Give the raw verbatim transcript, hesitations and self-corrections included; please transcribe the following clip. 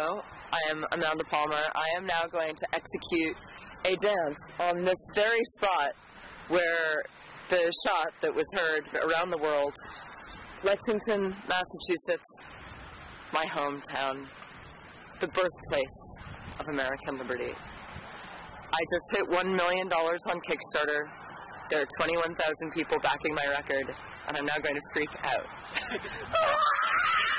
Hello, I am Amanda Palmer. I am now going to execute a dance on this very spot where the shot that was heard around the world, Lexington, Massachusetts, my hometown, the birthplace of American liberty. I just hit one million dollars on Kickstarter. There are twenty-one thousand people backing my record, and I'm now going to freak out.